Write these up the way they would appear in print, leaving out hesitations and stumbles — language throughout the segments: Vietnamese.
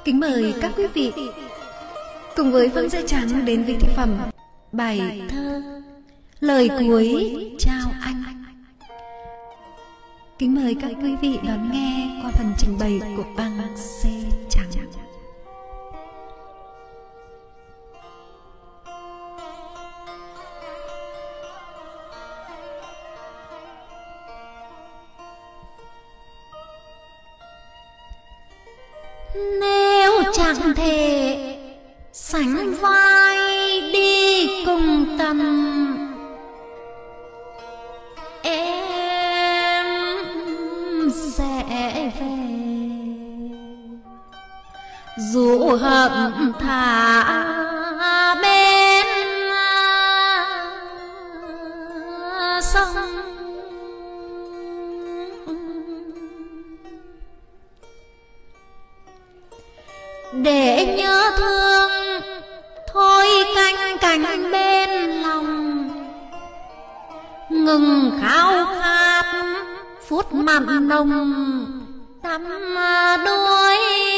Kính mời các quý vị cùng với Phương Dây Trắng đến với tác phẩm bài thơ Lời Cuối Chào Anh. Kính mời các quý vị đón nghe qua phần trình bày của băng Dây Trắng. Nếu chẳng thể sánh vai đi cùng tầm, em sẽ về dù hận thà bên sông. Để nhớ thương thôi canh cánh bên lòng, ngừng khao khát phút mặn nồng đắm đuối.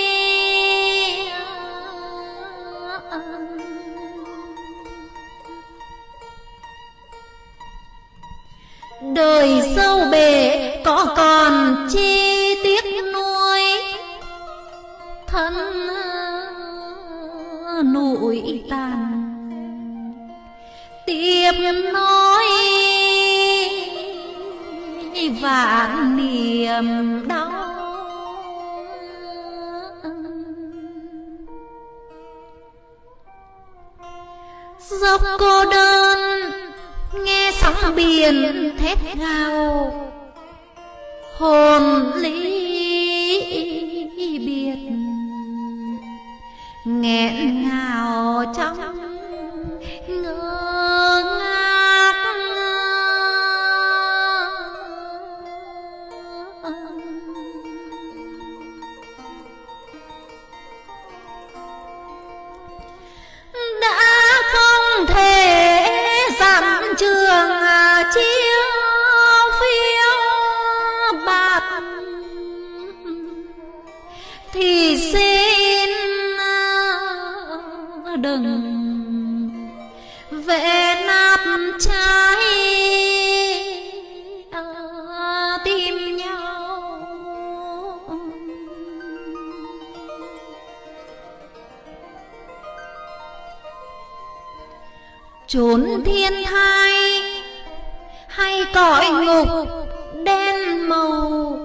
Đời sâu bể có còn chi tiếc nuối, thân nỗi tàn tiếp nối vạn niềm đau. Dốc cô đơn nghe sóng biển thét gào, hồn ly biệt nghẹn ngào trong ngơ ngác. Đã không thể dặm trường chiếu phiêu bạt, thì xin đừng vẽ nát trái tim nhau. Chốn thiên thai hay cõi ngục đen màu,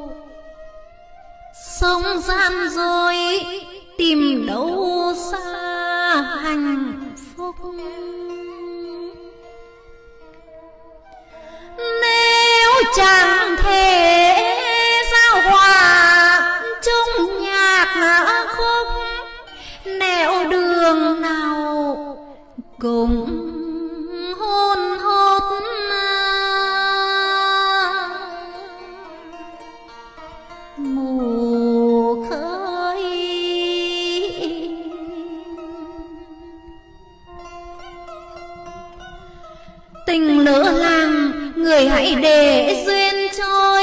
sống gian dối tìm đâu xa hạnh phúc. Nếu chẳng thể giao hòa chung nhạc khúc, nẻo đường nào cùng hôn hốt mù khơi. Tình lỡ làng người hãy để duyên trôi,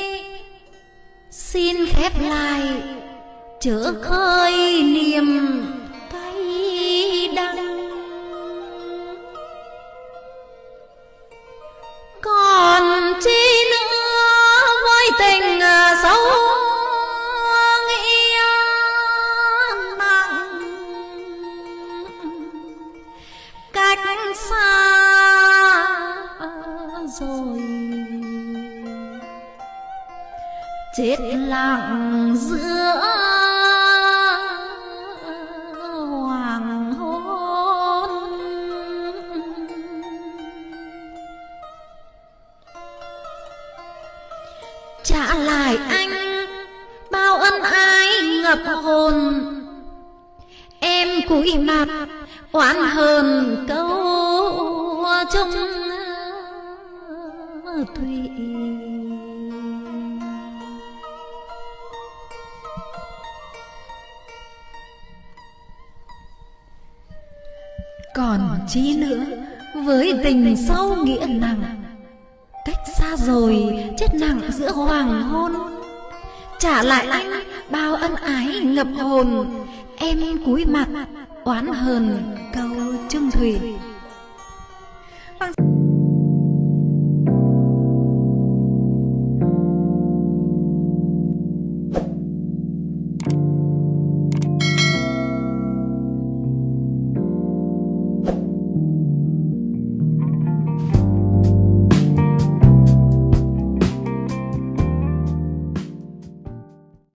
xin khép lại chớ khơi niềm cay đắng. Còn chi nữa với tình sâu nghĩa nặng, cách xa rồi chết lặng giữa hoàng hôn. Trả lại anh bao ân ái ngập hồn, em cúi mặt oán hờn câu chung thủy. Còn chi nữa với tình sâu nghĩa nặng, cách xa rồi chết nặng giữa hoàng hôn. Trả lại anh bao ân ái ngập hồn, em cúi mặt oán hờn câu chung thủy.